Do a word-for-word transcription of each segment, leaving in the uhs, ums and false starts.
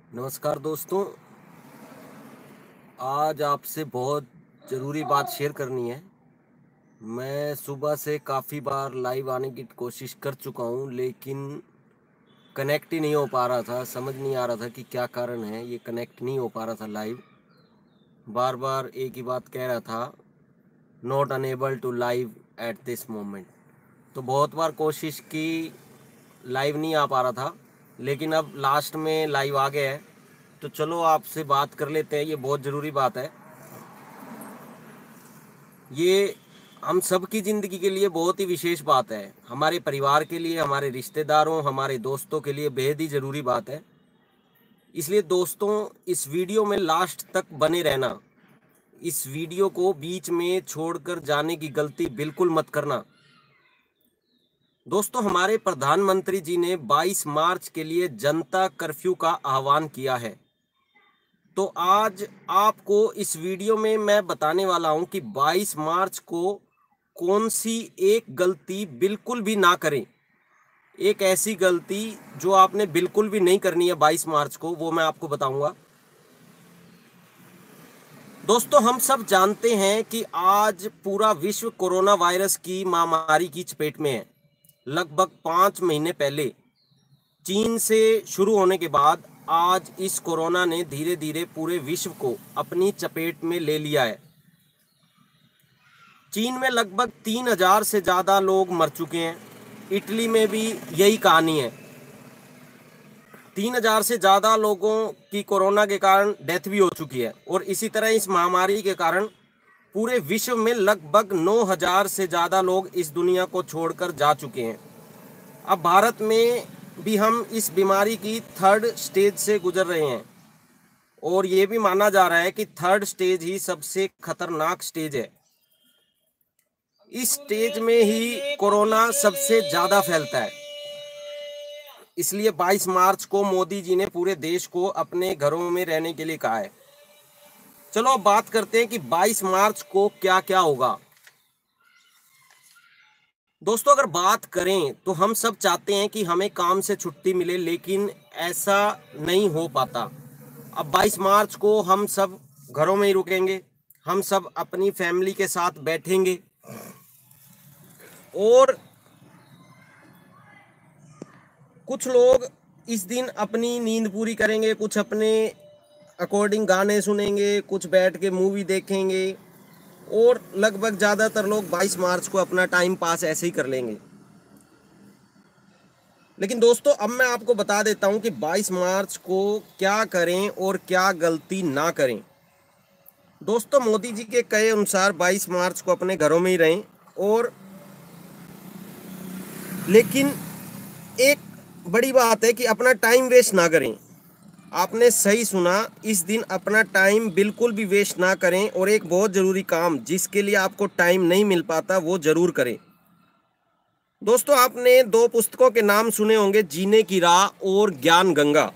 नमस्कार दोस्तों। आज आपसे बहुत ज़रूरी बात शेयर करनी है। मैं सुबह से काफ़ी बार लाइव आने की कोशिश कर चुका हूँ, लेकिन कनेक्ट ही नहीं हो पा रहा था। समझ नहीं आ रहा था कि क्या कारण है, ये कनेक्ट नहीं हो पा रहा था लाइव। बार बार एक ही बात कह रहा था, not unable to live at this moment. तो बहुत बार कोशिश की, लाइव नहीं आ पा रहा था, लेकिन अब लास्ट में लाइव आ गया है। तो चलो आपसे बात कर लेते हैं, ये बहुत ज़रूरी बात है। ये हम सब की ज़िंदगी के लिए बहुत ही विशेष बात है। हमारे परिवार के लिए, हमारे रिश्तेदारों, हमारे दोस्तों के लिए बेहद ही ज़रूरी बात है। इसलिए दोस्तों, इस वीडियो में लास्ट तक बने रहना। इस वीडियो को बीच में छोड़कर जाने की गलती बिल्कुल मत करना। दोस्तों, हमारे प्रधानमंत्री जी ने बाईस मार्च के लिए जनता कर्फ्यू का आह्वान किया है। तो आज आपको इस वीडियो में मैं बताने वाला हूं कि बाईस मार्च को कौन सी एक गलती बिल्कुल भी ना करें। एक ऐसी गलती जो आपने बिल्कुल भी नहीं करनी है बाईस मार्च को, वो मैं आपको बताऊंगा। दोस्तों, हम सब जानते हैं कि आज पूरा विश्व कोरोना वायरस की महामारी की चपेट में है। लगभग पाँच महीने पहले चीन से शुरू होने के बाद आज इस कोरोना ने धीरे धीरे पूरे विश्व को अपनी चपेट में ले लिया है। चीन में लगभग तीन हजार से ज़्यादा लोग मर चुके हैं। इटली में भी यही कहानी है। तीन हजार से ज़्यादा लोगों की कोरोना के कारण डेथ भी हो चुकी है, और इसी तरह इस महामारी के कारण पूरे विश्व में लगभग नौ हजार से ज़्यादा लोग इस दुनिया को छोड़कर जा चुके हैं। अब भारत में भी हम इस बीमारी की थर्ड स्टेज से गुजर रहे हैं, और ये भी माना जा रहा है कि थर्ड स्टेज ही सबसे खतरनाक स्टेज है। इस स्टेज में ही कोरोना सबसे ज़्यादा फैलता है। इसलिए बाईस मार्च को मोदी जी ने पूरे देश को अपने घरों में रहने के लिए कहा है। चलो अब बात करते हैं कि बाईस मार्च को क्या क्या होगा। दोस्तों, अगर बात करें तो हम सब चाहते हैं कि हमें काम से छुट्टी मिले, लेकिन ऐसा नहीं हो पाता। अब बाईस मार्च को हम सब घरों में ही रुकेंगे, हम सब अपनी फैमिली के साथ बैठेंगे, और कुछ लोग इस दिन अपनी नींद पूरी करेंगे, कुछ अपने अकॉर्डिंग गाने सुनेंगे, कुछ बैठ के मूवी देखेंगे, और लगभग ज़्यादातर लोग बाईस मार्च को अपना टाइम पास ऐसे ही कर लेंगे। लेकिन दोस्तों, अब मैं आपको बता देता हूं कि बाईस मार्च को क्या करें और क्या गलती ना करें। दोस्तों, मोदी जी के कहे अनुसार बाईस मार्च को अपने घरों में ही रहें, और लेकिन एक बड़ी बात है कि अपना टाइम वेस्ट ना करें। आपने सही सुना, इस दिन अपना टाइम बिल्कुल भी वेस्ट ना करें, और एक बहुत ज़रूरी काम जिसके लिए आपको टाइम नहीं मिल पाता वो ज़रूर करें। दोस्तों, आपने दो पुस्तकों के नाम सुने होंगे, जीने की राह और ज्ञान गंगा।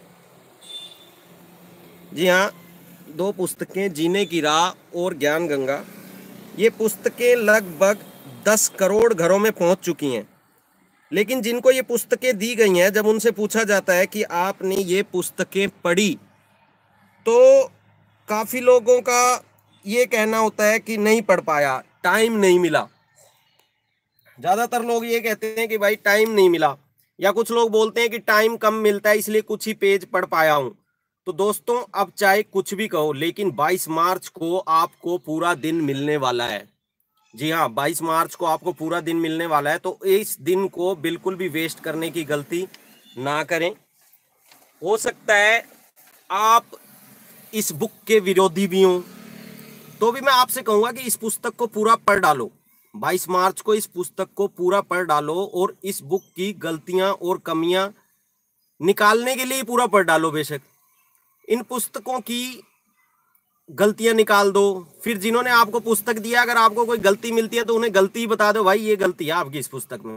जी हाँ, दो पुस्तकें, जीने की राह और ज्ञान गंगा। ये पुस्तकें लगभग दस करोड़ घरों में पहुंच चुकी हैं। लेकिन जिनको ये पुस्तकें दी गई हैं, जब उनसे पूछा जाता है कि आपने ये पुस्तकें पढ़ी, तो काफ़ी लोगों का ये कहना होता है कि नहीं पढ़ पाया, टाइम नहीं मिला। ज़्यादातर लोग ये कहते हैं कि भाई टाइम नहीं मिला, या कुछ लोग बोलते हैं कि टाइम कम मिलता है इसलिए कुछ ही पेज पढ़ पाया हूँ। तो दोस्तों, अब चाहे कुछ भी कहो, लेकिन बाईस मार्च को आपको पूरा दिन मिलने वाला है। जी हाँ, बाईस मार्च को आपको पूरा दिन मिलने वाला है, तो इस दिन को बिल्कुल भी वेस्ट करने की गलती ना करें। हो सकता है आप इस बुक के विरोधी भी हों, तो भी मैं आपसे कहूँगा कि इस पुस्तक को पूरा पढ़ डालो। बाईस मार्च को इस पुस्तक को पूरा पढ़ डालो, और इस बुक की गलतियाँ और कमियाँ निकालने के लिए पूरा पढ़ डालो। बेशक इन पुस्तकों की गलतियां निकाल दो। फिर जिन्होंने आपको पुस्तक दिया, अगर आपको कोई गलती मिलती है तो उन्हें गलती बता दो, भाई ये गलती है आपकी इस पुस्तक में।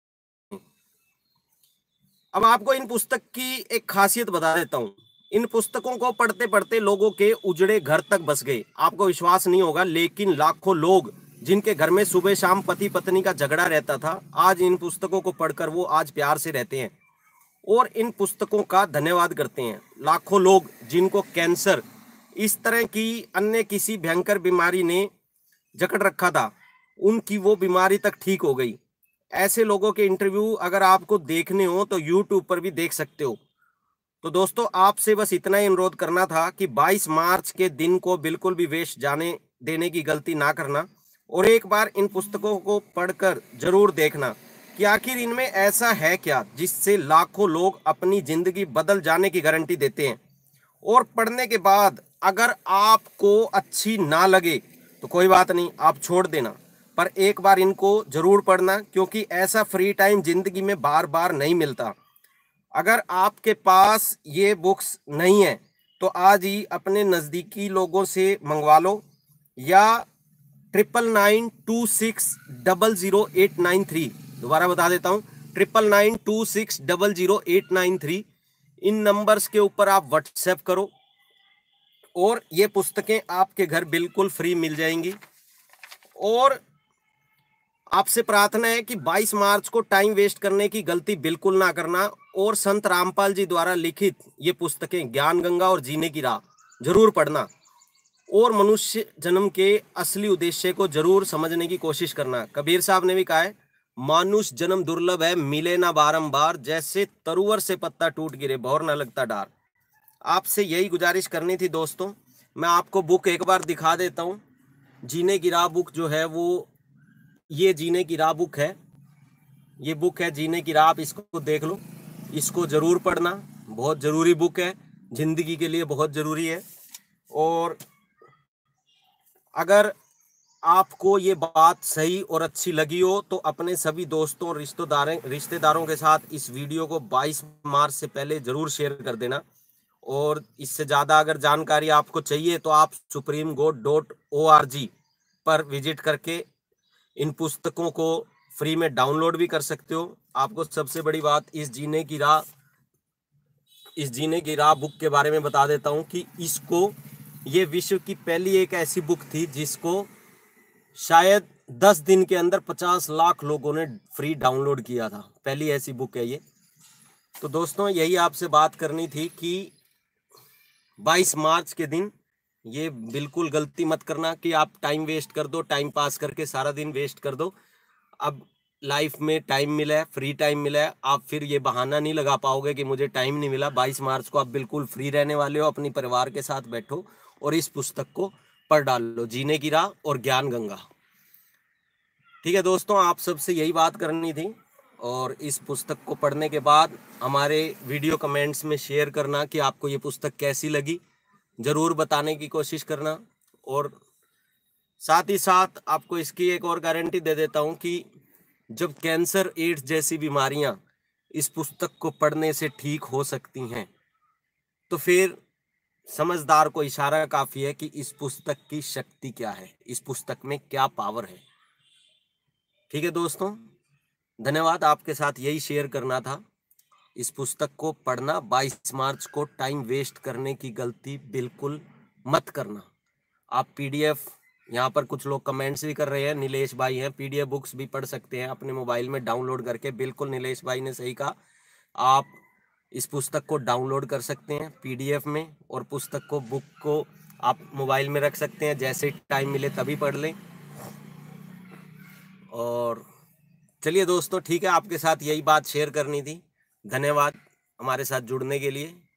अब आपको इन पुस्तक की एक खासियत बता देता हूं। इन पुस्तकों को पढ़ते पढ़ते लोगों के उजड़े घर तक बस गए। आपको विश्वास नहीं होगा, लेकिन लाखों लोग जिनके घर में सुबह शाम पति पत्नी का झगड़ा रहता था, आज इन पुस्तकों को पढ़कर वो आज प्यार से रहते हैं। और इन पुस्तकों का धन्यवाद करते हैं। लाखों लोग जिनको कैंसर इस तरह की अन्य किसी भयंकर बीमारी ने जकड़ रखा था, उनकी वो बीमारी तक ठीक हो गई। ऐसे लोगों के इंटरव्यू अगर आपको देखने हो तो यूट्यूब पर भी देख सकते हो। तो दोस्तों, आपसे बस इतना ही अनुरोध करना था कि बाईस मार्च के दिन को बिल्कुल भी वेस्ट जाने देने की गलती ना करना, और एक बार इन पुस्तकों को पढ़कर जरूर देखना कि आखिर इनमें ऐसा है क्या जिससे लाखों लोग अपनी जिंदगी बदल जाने की गारंटी देते हैं। और पढ़ने के बाद अगर आपको अच्छी ना लगे तो कोई बात नहीं, आप छोड़ देना, पर एक बार इनको जरूर पढ़ना, क्योंकि ऐसा फ्री टाइम जिंदगी में बार बार नहीं मिलता। अगर आपके पास ये बुक्स नहीं है तो आज ही अपने नज़दीकी लोगों से मंगवा लो, या triple nine two six double zero eight nine three, दोबारा बता देता हूँ, triple nine two six double zero eight nine three, इन नंबर्स के ऊपर आप व्हाट्सएप करो और ये पुस्तकें आपके घर बिल्कुल फ्री मिल जाएंगी। और आपसे प्रार्थना है कि बाईस मार्च को टाइम वेस्ट करने की गलती बिल्कुल ना करना, और संत रामपाल जी द्वारा लिखित ये पुस्तकें ज्ञान गंगा और जीने की राह जरूर पढ़ना, और मनुष्य जन्म के असली उद्देश्य को जरूर समझने की कोशिश करना। कबीर साहब ने भी कहा है, मानुष जन्म दुर्लभ है, मिले ना बारंबार, जैसे तरुवर से पत्ता टूट गिरे भौर ना लगता डार। आपसे यही गुजारिश करनी थी दोस्तों। मैं आपको बुक एक बार दिखा देता हूँ। जीने की राह बुक जो है वो ये जीने की राह बुक है, ये बुक है जीने की राह। आप इसको देख लो, इसको जरूर पढ़ना, बहुत जरूरी बुक है, जिंदगी के लिए बहुत जरूरी है। और अगर आपको ये बात सही और अच्छी लगी हो तो अपने सभी दोस्तों और रिश्तेदारों रिश्तेदारों के साथ इस वीडियो को बाईस मार्च से पहले जरूर शेयर कर देना। और इससे ज़्यादा अगर जानकारी आपको चाहिए तो आप सुप्रीम गोड डॉट ओ आर जी पर विजिट करके इन पुस्तकों को फ्री में डाउनलोड भी कर सकते हो। आपको सबसे बड़ी बात इस जीने की राह इस जीने की राह बुक के बारे में बता देता हूँ कि इसको ये विश्व की पहली एक ऐसी बुक थी जिसको शायद दस दिन के अंदर पचास लाख लोगों ने फ्री डाउनलोड किया था। पहली ऐसी बुक है ये। तो दोस्तों, यही आपसे बात करनी थी कि बाईस मार्च के दिन ये बिल्कुल गलती मत करना कि आप टाइम वेस्ट कर दो, टाइम पास करके सारा दिन वेस्ट कर दो। अब लाइफ में टाइम मिला है, फ्री टाइम मिला है, आप फिर ये बहाना नहीं लगा पाओगे कि मुझे टाइम नहीं मिला। बाईस मार्च को आप बिल्कुल फ्री रहने वाले हो, अपनी परिवार के साथ बैठो और इस पुस्तक को पढ़ डालो, जीने की राह और ज्ञान गंगा। ठीक है दोस्तों, आप सबसे यही बात करनी थी। और इस पुस्तक को पढ़ने के बाद हमारे वीडियो कमेंट्स में शेयर करना कि आपको ये पुस्तक कैसी लगी, ज़रूर बताने की कोशिश करना। और साथ ही साथ आपको इसकी एक और गारंटी दे देता हूँ कि जब कैंसर, एड्स जैसी बीमारियाँ इस पुस्तक को पढ़ने से ठीक हो सकती हैं, तो फिर समझदार को इशारा काफ़ी है कि इस पुस्तक की शक्ति क्या है, इस पुस्तक में क्या पावर है। ठीक है दोस्तों, धन्यवाद। आपके साथ यही शेयर करना था। इस पुस्तक को पढ़ना, बाईस मार्च को टाइम वेस्ट करने की गलती बिल्कुल मत करना। आप पीडीएफ, यहाँ पर कुछ लोग कमेंट्स भी कर रहे हैं, नीलेश भाई हैं, पीडीएफ बुक्स भी पढ़ सकते हैं अपने मोबाइल में डाउनलोड करके। बिल्कुल नीलेश भाई ने सही कहा, आप इस पुस्तक को डाउनलोड कर सकते हैं पीडीएफ में, और पुस्तक को, बुक को आप मोबाइल में रख सकते हैं, जैसे टाइम मिले तभी पढ़ लें। और चलिए दोस्तों, ठीक है, आपके साथ यही बात शेयर करनी थी। धन्यवाद हमारे साथ जुड़ने के लिए।